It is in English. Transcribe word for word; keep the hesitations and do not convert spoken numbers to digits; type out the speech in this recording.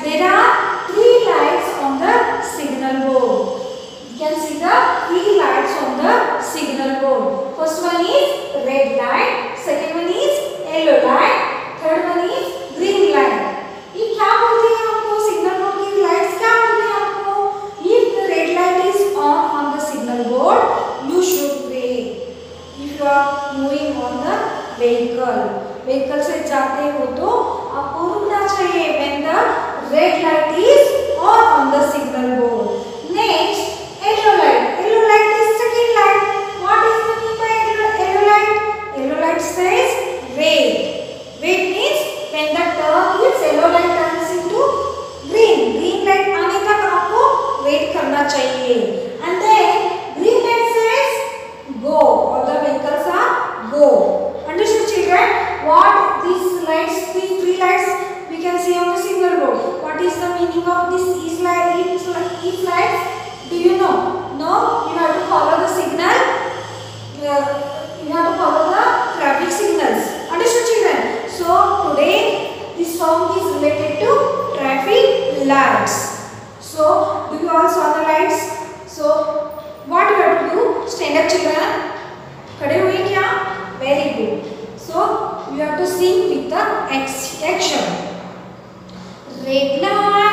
There are three lights on the signal board. You can see the three lights on the signal board. First one is red light, second one is yellow light, third one is green light. ये क्या बोलते हैं आपको signal board की lights क्या बोलते हैं आपको? If the red light is on on the signal board, you should wait. If you are moving on the vehicle, vehicle से जाते हो तो आपको रुकना चाहिए when the red light is on on the signal board. Next, yellow light. Yellow light is second light. What is the meaning by yellow light? Yellow light says wait. Wait means when the turn is yellow light turns into green. Green light आने तक आपको wait करना चाहिए. And then green light says go. All the vehicles are go. Understood, children? What these lights, these three lights we can see on the signal board. What is the meaning of this each light? Each, each light? Do you know? No. You have to follow the signal. Uh, you have to follow the traffic signals. Understood, children? So today this song is related to traffic lights. So do you all saw the lights? So what you have to do? Stand up, children. खड़े हुए क्या? Very good. So you have to sing with the action. Red light.